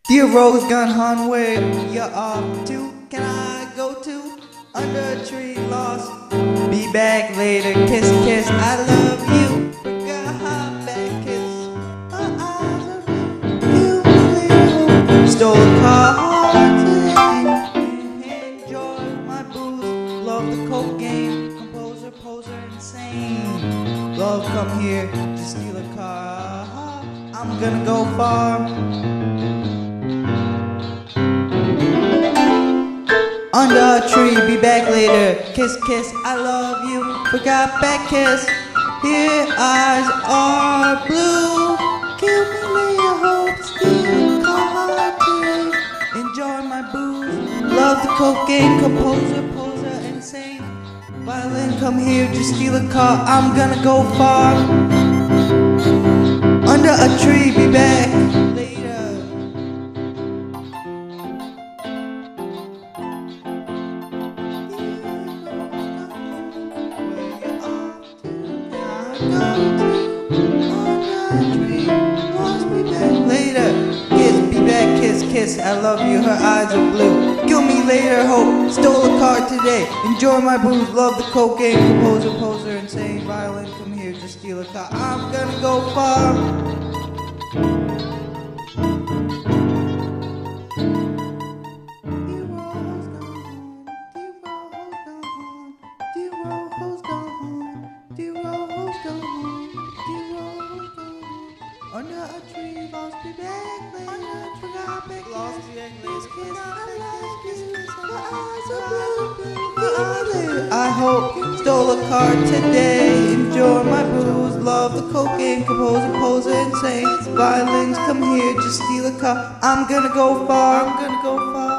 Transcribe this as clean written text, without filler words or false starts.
Dear Rose Gun Hun, where you off to? Can I go to? Under a tree, lost. Be back later, kiss, kiss. I love you. Forgot back, kiss. I love you. Stole a car today. Enjoy my booze. Love the coke game. Composer, poser, insane. Love, come here to steal a car. I'm gonna go far. Under a tree, be back later. Kiss, kiss, I love you. Forgot back, kiss. Here eyes are blue. Kill me later, hope steal car today. Enjoy my booze. Love the cocaine, composer, poser, insane. Violin, come here to steal a car. I'm gonna go far. Under a tree, be back later. Later, kiss, be back, kiss, kiss, I love you, her eyes are blue. Kill me later, hope, stole a car today. Enjoy my booze, love the cocaine, composer, poser, insane. Violin, come here to steal a car. I'm gonna go far. Under a tree, lost me back later. Under a tree, got back, lost me back later. Kiss, I love you. I hope, stole a car today. Enjoy my booze, love the cocaine, composer, poser, insane. Violins, come here, just steal a car. I'm gonna go far, I'm gonna go far.